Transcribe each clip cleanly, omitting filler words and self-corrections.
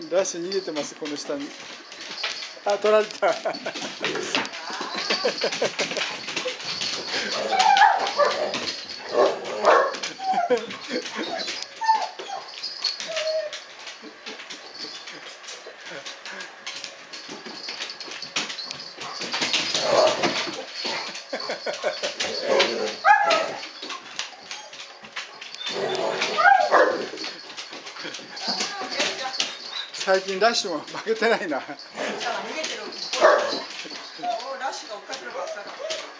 ラッシュ逃げてます、この下に。あ、取られた。最近ラッシュも負けてないな。 逃げてる。ラッシュが追っかけるばっかだ。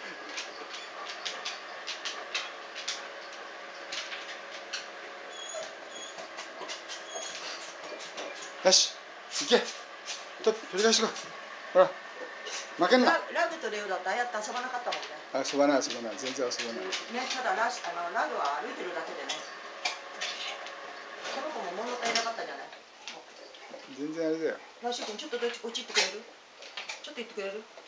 よし、行け。取り返してこい。ほら、負けんな。 ラグとレオだとああやって遊ばなかったもんね。 遊ばない、遊ばない、全然遊ばない。 ね、ただラグは歩いてるだけでね。この子も物足りなかったんじゃない？ 全然あれだよ。 ラッシュ君ちょっとこっち行ってくれる？ちょっと行ってくれる？